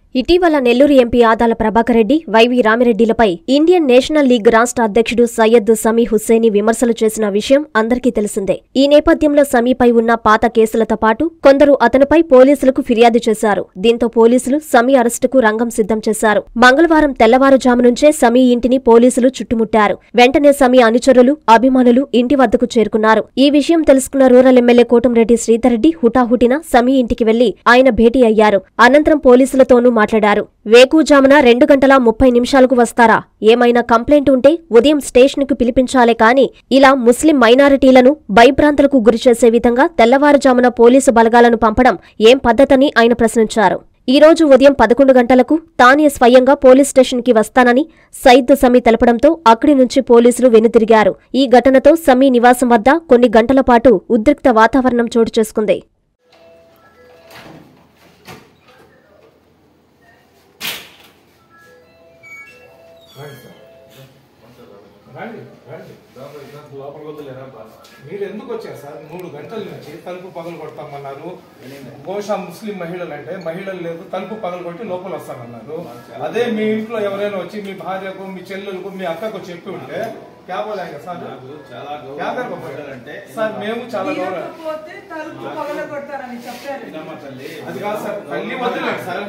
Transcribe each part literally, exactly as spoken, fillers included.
ఇటీవల Nellore MP Adala Prabhakar Reddy, Y V రామిరెడ్డిలపై Indian National League రాష్ట్ర అధ్యక్షుడు సయ్యద్ సమీ హుస్సేని విమర్శలు చేసిన విషయం అందరికీ తెలిసిందే. ఈ నేపథ్యంలో సమీపై ఉన్న పాత కేసులతో పాటు కొందరు అతనిపై పోలీసులకు ఫిర్యాదు చేశారు. దీంతో పోలీసులు సమీ అరెస్టుకు రంగం సిద్ధం చేశారు. మంగళవారం తెల్లవారుజాము నుంచే సమీ ఇంటిని పోలీసులు చుట్టుముట్టారు. వెంటనే సమీ అనుచరులు, అభిమానులు ఇంటి వద్దకు చేరుకున్నారు. ఈ విషయం తెలుసుకున్న రూరల్ ఎమ్మెల్యే కోటంరెడ్డి శ్రీధర్ రెడ్డి హుటాహుటిన సమీ ఇంటికి వెళ్లి ఆయన భేటీ అయ్యారు. అనంతరం పోలీసులతోనూ మాట్లాడారు. వేకుజామున రెండు గంటల ముప్పై నిమిషాలకు వస్తారా? ఏమైనా కంప్లైంట్ ఉంటే ఉదయం స్టేషన్కు పిలిపించాలే కాని ఇలా ముస్లిం మైనారిటీలను భయభ్రాంతులకు గురిచేసే విధంగా తెల్లవారుజామున పోలీసు బలగాలను పంపడం ఏం పద్ధతని ఆయన ప్రశ్నించారు. ఈ రోజు ఉదయం పదకొండు గంటలకు తానే స్వయంగా పోలీస్ స్టేషన్కి వస్తానని సయ్యద్ సమీ తెలపడంతో అక్కడి నుంచి పోలీసులు వెనుతిరిగారు. ఈ ఘటనతో సమీ నివాసం వద్ద కొన్ని గంటల పాటు ఉద్రిక్త వాతావరణం చోటు చేసుకుంది. మీరు ఎందుకు వచ్చారు సార్? మూడు గంటల నుంచి తలుపు పగలు కొడతామన్నారు. బహుశా ముస్లిం మహిళలు అంటే మహిళలు లేదు, తలుపు పగలు కొట్టి లోపల వస్తామన్నారు. అదే మీ ఇంట్లో ఎవరైనా వచ్చి మీ భార్యకు, మీ చెల్లెలకు, మీ అక్కకు చెప్పి ఉంటే క్యాబోలేంగా సార్? సార్ మేము చాలా అది కాదు సార్, తల్లి వద్దులేదు సార్.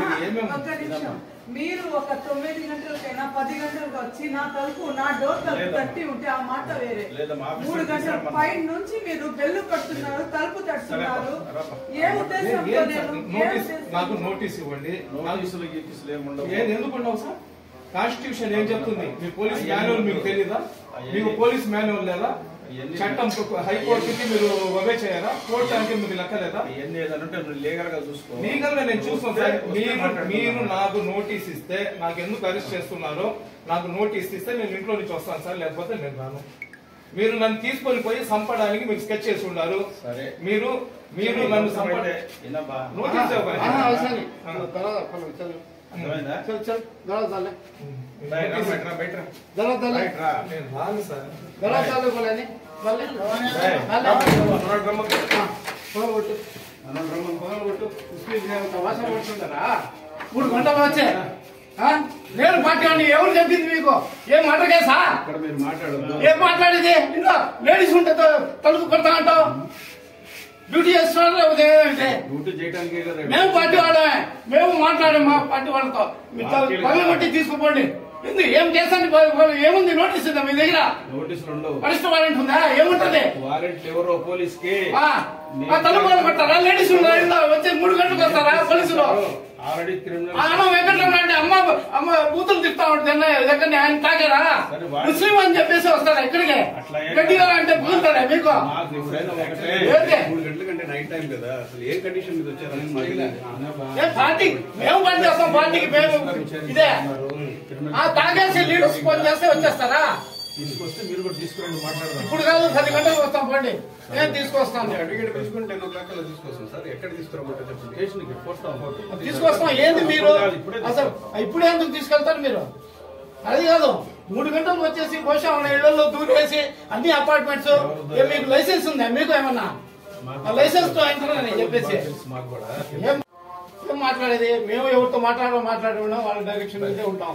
మీరు ఒక తొమ్మిది గంటలకైనా పది గంటలకు వచ్చి నా తలుపు నా డోర్ తలుపు తట్టి ఉంటే ఆ మాట వేరే. మూడు గంటల పై నుంచి మీరు బెల్లు కడుతున్నారు, తలుపు తట్టుతున్నారు. ఏ ఉద్దేశంతో? నాకు నోటీస్ ఇవ్వండి. ఎందుకు ఉండవు సార్? కాన్స్టిట్యూషన్ ఏం చెప్తుంది? మీ పోలీస్ మాన్యువల్ మీకు తెలీదా? మీకు పోలీస్ మాన్యువల్ లేదా? చట్టం హైకోర్టుకి మీరు ఒబే చేయాలా? కోర్టు అంటే మీకు లెక్కలేదా? లీగల్ గా నేను చూస్తాను సార్. మీరు మీరు నాకు నోటీస్ ఇస్తే, నాకు ఎందుకు అరెస్ట్ చేస్తున్నారో నాకు నోటీస్ ఇస్తే నేను ఇంట్లో నుంచి వస్తాను సార్, లేకపోతే నేను రాను. మీరు నన్ను తీసుకొని పోయి చంపడానికి మీరు స్కెచ్ చేసి ఉన్నారు. మీరు మీరు నన్ను చంపడే నోటీస్ మూడు గంటలు వచ్చే నేను పార్టీ ఎవరు చెప్పింది మీకు? ఏం మాట్లాడే సార్? ఏం మాట్లాడేది? ఇంట్లో లేడీస్ ఉంటే తలుపు కొడతా అంటావు. డ్యూటీ చేస్తున్నారు అంటే మేము పార్టీ వాళ్ళమే, మేము మాట్లాడాం మా పార్టీ వాళ్ళతో. పనులు కొట్టి తీసుకుపోండి. ఎందుకు ఏం చేస్తాను? ఏముంది? నోటీస్ ఉందా మీ దగ్గర? అరెస్ట్ వారెంట్ ఉందా? ఏముంటది? ఎవరో పోలీస్ కి తలుపు కొడతారా? లేడీస్ ఉన్నారా? వచ్చి మూడు గంటలకు వస్తారా పోలీసులు? అమ్మ వెంకటరమణ అంటే అమ్మ అమ్మ బూతులు తిప్తా ఉంటుంది దగ్గర. ఆయన తాగారా? ముస్లిం అని చెప్పేసి వస్తారా ఇక్కడికి? గట్టిగా అంటే బూతారా మీకు? పార్టీ మేము పని చేస్తాం. పార్టీకి మేము ఇదే తాగేసి లీడర్స్ పని చేస్తే వచ్చేస్తారా? తీసుకొస్తే మీరు కూడా తీసుకురండి, మాట్లాడదాం. ఇప్పుడు కాదు, పది గంటలకు వస్తాం. పండి నేను తీసుకొస్తాను. అడిగేట్ తీసుకుని టెన్ ఓ క్లాక్ తీసుకొస్తాం సార్. ఎక్కడ తీసుకురామంటే తీసుకొస్తాం. ఏంది మీరు అసలు ఇప్పుడే ఎందుకు తీసుకెళ్తారు మీరు? అది కాదు, మూడు గంటలకు వచ్చేసి బహుశా ఇళ్లలో దూరేసి అన్ని అపార్ట్మెంట్స్. మీకు లైసెన్స్ ఉందా? మీకు ఏమన్నా లైసెన్స్ తో అయినా చెప్పేసి ఏం మాట్లాడేది? మేము ఎవరితో మాట్లాడో మాట్లాడే ఉన్నాం, వాళ్ళ డైరెక్షన్ అయితే ఉంటాం.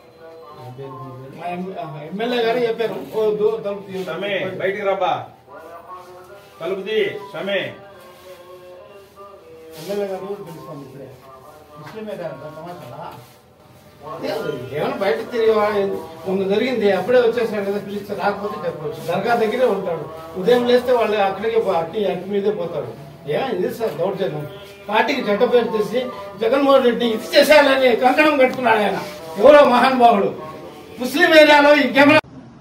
ఎమ్మెల్యే గారు చెప్పారు బయటికి రాబా, తలుపుది సమే. ఎమ్మెల్యే గారు పిలుస్తాం. ఇప్పుడే ముస్లిమే సమాచారా? ఏమైనా బయట తిరిగి ముందు జరిగింది, అప్పుడే వచ్చేసాడు కదా. పిలిస్తే రాకపోతే చెప్పవచ్చు. దర్గా దగ్గరే ఉంటాడు. ఉదయం లేస్తే వాళ్ళు అక్కడికే అట్టి అట్టి మీదే పోతాడు. ఏమైనా ఇది సార్ దౌర్జన్యం. పార్టీకి చెడ్డ పేరు తెచ్చి జగన్మోహన్ రెడ్డి ఇది చేసేయాలని కంకణం కట్టుకున్నాడు ఆయన. ఎవరో మహానుభావుడు. ముస్లిం ఏరియాలో ఈ కెమెరా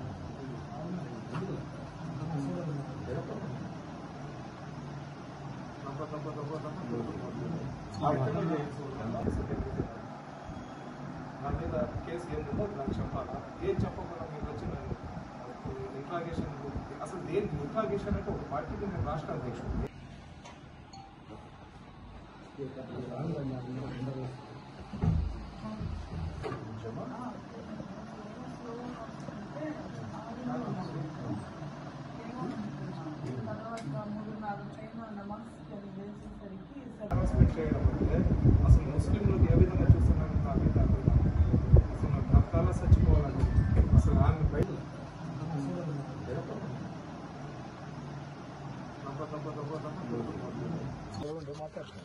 నా మీద కేసు ఏంటంటే నాకు చెప్పాలా? ఏం చెప్పకుండా మీరు వచ్చి నేను ఇంట్రాగేషన్, అసలు దేని ఇంట్రాగేషన్ అంటే ఒక పార్టీకి నేను రాష్ట్ర అధ్యక్షుడు. హెరాస్మెంట్ చేయడం అంటే అసలు ముస్లింలకు ఏ విధంగా చూస్తున్నారని నాకైతే అర్థం కాదు. అసలు నాకు బ్రతకాలా చచ్చిపోవాలని అసలు ఆమె బయట మాట్లాడతాను.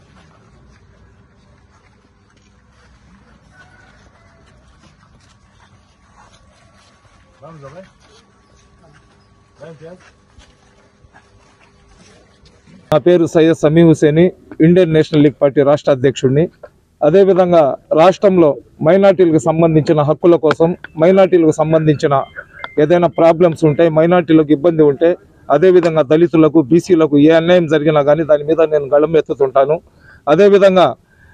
నా పేరు Syed Sami Husseini, Indian National League party రాష్ట్ర అధ్యక్షుడిని. అదేవిధంగా రాష్ట్రంలో మైనార్టీలకు సంబంధించిన హక్కుల కోసం, మైనార్టీలకు సంబంధించిన ఏదైనా ప్రాబ్లమ్స్ ఉంటే, మైనార్టీలకు ఇబ్బంది ఉంటే, అదేవిధంగా దళితులకు, బీసీలకు ఏ అన్యాయం జరిగినా కానీ దాని మీద నేను గళం ఎత్తుతుంటాను. అదేవిధంగా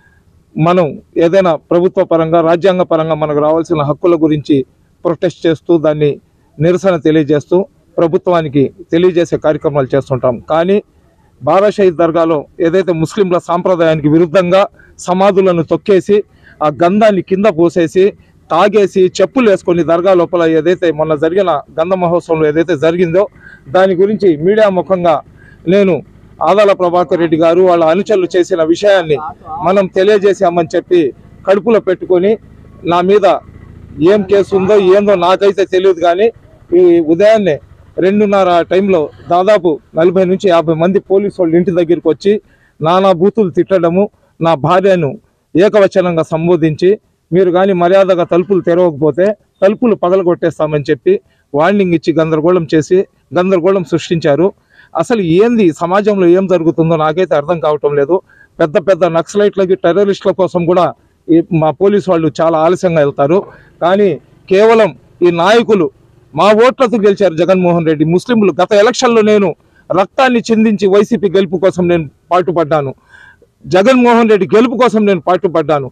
మనం ఏదైనా ప్రభుత్వ పరంగా, రాజ్యాంగ పరంగా మనకు రావాల్సిన హక్కుల గురించి ప్రొటెస్ట్ చేస్తూ, దాన్ని నిరసన తెలియజేస్తూ ప్రభుత్వానికి తెలియజేసే కార్యక్రమాలు చేస్తుంటాం. కానీ బారా షహీద్ దర్గాలో ఏదైతే ముస్లింల సాంప్రదాయానికి విరుద్ధంగా సమాధులను తొక్కేసి ఆ గంధాన్ని కింద పోసేసి తాగేసి చెప్పులు వేసుకొని దర్గా లోపల ఏదైతే మొన్న జరిగిన గంధ మహోత్సవంలో ఏదైతే జరిగిందో దాని గురించి మీడియా ముఖంగా నేను ఆదాల ప్రభాకర్ రెడ్డి గారు వాళ్ళ అనుచరులు చేసిన విషయాన్ని మనం తెలియజేసామని చెప్పి కడుపులో పెట్టుకొని నా మీద ఏం కేసు ఉందో ఏందో నాకైతే తెలియదు. కానీ ఈ ఉదయాన్నే రెండున్నర టైంలో దాదాపు నలభై నుంచి యాభై మంది పోలీసు వాళ్ళు ఇంటి దగ్గరికి వచ్చి నానా బూతులు తిట్టడము, నా భార్యను ఏకవచనంగా సంబోధించి మీరు కానీ మర్యాదగా తలుపులు తెరవకపోతే తలుపులు పగలగొట్టేస్తామని చెప్పి వార్నింగ్ ఇచ్చి గందరగోళం చేసి గందరగోళం సృష్టించారు. అసలు ఏంది సమాజంలో ఏం జరుగుతుందో నాకైతే అర్థం కావటం లేదు. పెద్ద పెద్ద నక్సలైట్లకి, టెర్రరిస్టుల కోసం కూడా ఈ మా పోలీసు వాళ్ళు చాలా ఆలస్యంగా వెళ్తారు. కానీ కేవలం ఈ నాయకులు మా ఓట్లతో గెలిచారు జగన్మోహన్ రెడ్డి. ముస్లింలు గత ఎలక్షన్లో నేను రక్తాన్ని చిందించి వైసీపీ గెలుపు కోసం నేను పాటుపడ్డాను. జగన్మోహన్ రెడ్డి గెలుపు కోసం నేను పాటుపడ్డాను.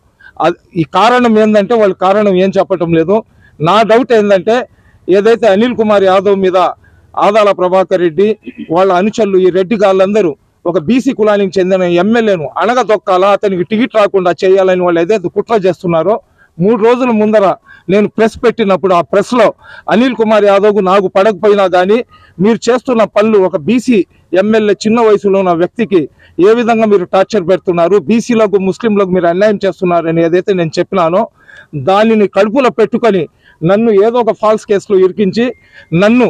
ఈ కారణం ఏంటంటే వాళ్ళు కారణం ఏం చెప్పటం లేదు. నా డౌట్ ఏంటంటే ఏదైతే అనిల్ కుమార్ యాదవ్ మీద ఆదాల ప్రభాకర్ రెడ్డి వాళ్ళ అనుచరులు ఈ రెడ్డి గాళ్ళందరూ ఒక బీసీ కులానికి చెందిన ఎమ్మెల్యేను అణగదొక్కాలా, అతనికి టికెట్ రాకుండా చేయాలని వాళ్ళు ఏదైతే కుట్ర చేస్తున్నారో, మూడు రోజుల ముందర నేను ప్రెస్ పెట్టినప్పుడు ఆ ప్రెస్లో అనిల్ కుమార్ యాదవ్ నాకు పడకపోయినా కానీ మీరు చేస్తున్న పనులు ఒక బీసీ ఎమ్మెల్యే చిన్న వయసులో ఉన్న వ్యక్తికి ఏ విధంగా మీరు టార్చర్ పెడుతున్నారు, బీసీలకు ముస్లింలకు మీరు అన్యాయం చేస్తున్నారని ఏదైతే నేను చెప్పినానో దానిని కడుపులో పెట్టుకొని నన్ను ఏదో ఒక ఫాల్స్ కేసులో ఇరికించి నన్ను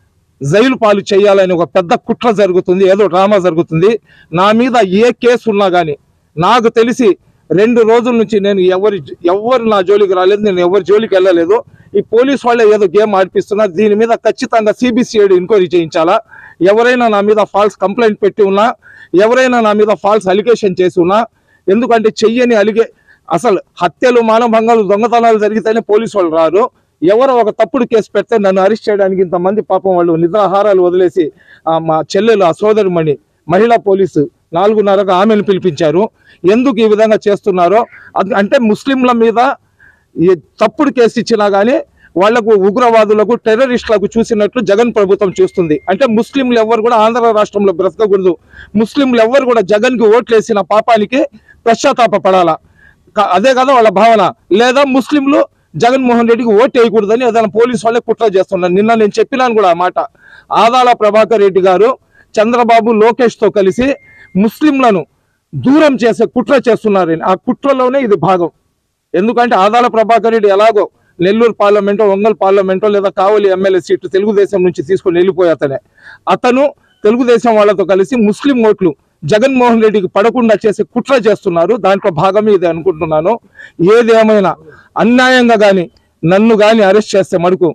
జైలు పాలు చేయాలని ఒక పెద్ద కుట్ర జరుగుతుంది, ఏదో డ్రామా జరుగుతుంది. నా మీద ఏ కేసు ఉన్నా కానీ నాకు తెలిసి రెండు రోజుల నుంచి నేను ఎవరి ఎవరు నా జోలికి రాలేదు, నేను ఎవరి జోలికి వెళ్ళలేదు. ఈ పోలీసు వాళ్ళే ఏదో గేమ్ ఆడిపిస్తున్నారు. దీని మీద ఖచ్చితంగా సిబిసిఐడి ఎంక్వైరీ చేయించాలా. ఎవరైనా నా మీద ఫాల్స్ కంప్లైంట్ పెట్టి ఉన్నా, ఎవరైనా నా మీద ఫాల్స్ అలిగేషన్ చేసి ఉన్నా, ఎందుకంటే చెయ్యని అలిగే అసలు హత్యలు, మానభంగాలు, దొంగతనాలు జరిగితేనే పోలీసు వాళ్ళు రారు. ఎవరో ఒక తప్పుడు కేసు పెడితే నన్ను అరెస్ట్ చేయడానికి ఇంతమంది పాపం వాళ్ళు నిద్రాహారాలు వదిలేసి మా చెల్లెలు, ఆ సోదరిమణి మహిళా పోలీసు నాలుగున్నరకు ఆమెను పిలిపించారు. ఎందుకు ఈ విధంగా చేస్తున్నారో అంటే ముస్లింల మీద తప్పుడు కేసు ఇచ్చినా కానీ వాళ్లకు ఉగ్రవాదులకు, టెర్రరిస్టులకు చూసినట్లు జగన్ ప్రభుత్వం చూస్తుంది. అంటే ముస్లింలు ఎవరు కూడా ఆంధ్ర రాష్ట్రంలో బ్రతకకూడదు, ముస్లింలు ఎవరు కూడా జగన్కి ఓట్లేసిన పాపానికి పశ్చాత్తాప పడాలా, అదే కదా వాళ్ళ భావన. లేదా ముస్లింలు జగన్మోహన్ రెడ్డికి ఓటు వేయకూడదని ఏదైనా పోలీసు వాళ్ళే కుట్ర చేస్తున్నారు. నిన్న నేను చెప్పినాను కూడా ఆ మాట. ఆదాల ప్రభాకర్ రెడ్డి గారు చంద్రబాబు, లోకేష్తో కలిసి ముస్లింలను దూరం చేసే కుట్ర చేస్తున్నారని, ఆ కుట్రలోనే ఇది భాగం. ఎందుకంటే ఆదాల ప్రభాకర్ రెడ్డి ఎలాగో నెల్లూరు పార్లమెంటో, ఒంగోలు పార్లమెంటో లేదా కావలి ఎమ్మెల్యే సీటు తెలుగుదేశం నుంచి తీసుకొని వెళ్ళిపోయి అతనే అతను తెలుగుదేశం వాళ్ళతో కలిసి ముస్లిం ఓట్లు జగన్మోహన్ రెడ్డికి పడకుండా చేసే కుట్ర చేస్తున్నారు. దాంట్లో భాగమే ఇది అనుకుంటున్నాను. ఏదేమైనా అన్యాయంగా కానీ నన్ను కానీ అరెస్ట్ చేస్తే మటుకు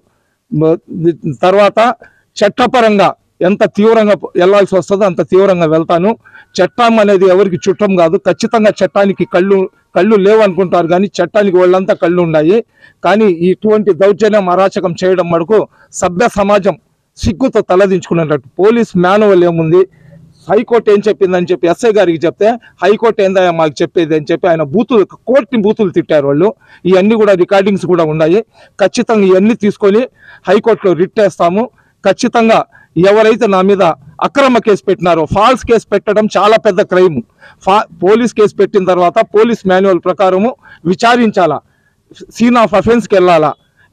తర్వాత చట్టపరంగా ఎంత తీవ్రంగా వెళ్లాల్సి వస్తుందో అంత తీవ్రంగా వెళ్తాను. చట్టం అనేది ఎవరికి చుట్టం కాదు. ఖచ్చితంగా చట్టానికి కళ్ళు కళ్ళు లేవనుకుంటారు కానీ చట్టానికి వాళ్ళంతా కళ్ళు ఉన్నాయి. కానీ ఇటువంటి దౌర్జన్యం, అరాచకం చేయడం మటుకు సభ్య సమాజం సిగ్గుతో తలదించుకునేటట్టు. పోలీస్ మాన్యువల్ ఏముంది, హైకోర్టు ఏం చెప్పిందని చెప్పి ఎస్ఐ గారికి చెప్తే హైకోర్టు ఏందా మాకు చెప్పేది అని చెప్పి ఆయన బూతులు, కోర్టుని బూతులు తిట్టారు వాళ్ళు. ఇవన్నీ కూడా రికార్డింగ్స్ కూడా ఉన్నాయి. ఖచ్చితంగా ఇవన్నీ తీసుకొని హైకోర్టులో రిట్ వేస్తాము. ఖచ్చితంగా ఎవరైతే నా మీద అక్రమ కేసు పెట్టినారో, ఫాల్స్ కేసు పెట్టడం చాలా పెద్ద క్రైమ్. ఫా పోలీస్ కేసు పెట్టిన తర్వాత పోలీస్ మాన్యువల్ ప్రకారము విచారించాలా, సీన్ ఆఫ్ అఫెన్స్కి వెళ్ళాలా,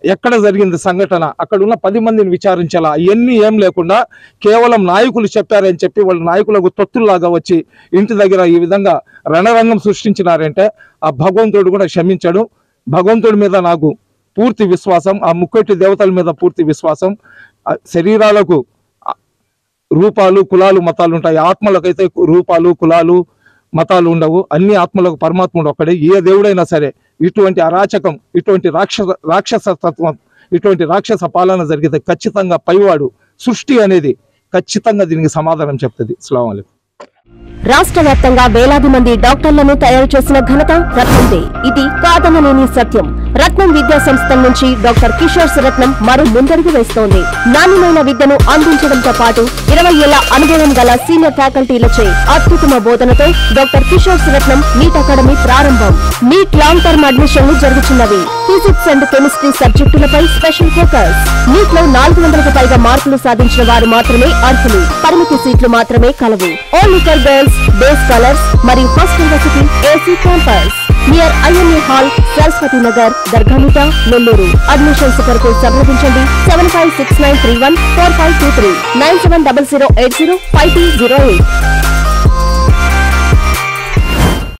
ఎక్కడ జరిగింది సంఘటన, అక్కడ ఉన్న పది మందిని విచారించాలా, ఇవన్నీ ఏం లేకుండా కేవలం నాయకులు చెప్పారని చెప్పి వాళ్ళ నాయకులకు తొత్తుల్లాగా వచ్చి ఇంటి దగ్గర ఈ విధంగా రణరంగం సృష్టించినారంటే ఆ భగవంతుడు కూడా క్షమించాడు. భగవంతుడి మీద నాకు పూర్తి విశ్వాసం, ఆ ముక్కోటి దేవతల మీద పూర్తి విశ్వాసం. శరీరాలకు రూపాలు కులాలు మతాలు ఉంటాయి, ఆత్మలకైతే రూపాలు కులాలు మతాలు ఉండవు. అన్ని ఆత్మలకు పరమాత్ముడు ఒక్కడే. ఏ దేవుడైనా సరే ఇటువంటి అరాచకం, ఇటువంటి రాక్షస రాక్షస తత్వం, ఇటువంటి రాక్షస పాలన జరిగితే ఖచ్చితంగా పైవాడు సృష్టి అనేది ఖచ్చితంగా దీనికి సమాధానం చెప్తుంది. అస్సలాము అలైకుం. రాష్ట్ర వ్యాప్తంగా వేలాది మంది డాక్టర్లను తయారు చేసిన ఘనత రత్నందే. ఇది కాదనలేని సత్యం. రత్నం విద్యా సంస్థల నుంచి డాక్టర్ కిషోర్ రత్నం మరో ముందడుగు వేస్తోంది. నాణ్యమైన విద్యను అందించడంతో పాటు ఇరవై ఏళ్ల అనుభవం గల సీనియర్ ఫ్యాకల్టీలచే అత్యుత్తమ బోధనతో doctor Kishore Ratnam NEET academy ప్రారంభం. నీట్ లాంగ్ టర్మ్ అడ్మిషన్లు జరుగుతున్నవి. ఫిజిక్స్ అండ్ కెమిస్ట్రీ సబ్జెక్టులపై స్పెషల్ ఫోకస్. నీట్ లో నాలుగు వందలకు పైగా మార్కులు సాధించిన వారు మాత్రమే అర్హులు. పరిమితి సీట్లు మాత్రమే కలవు. Only for girls, day scholars మరియు హాస్టల్ వసతి. AC campus near IMA hall, Saraswati Nagar, Dargamitta, Nellore. Admissions కొరకు సంప్రదించండి seven five six nine three one four five two three nine seven double zero eight zero five two zero eight.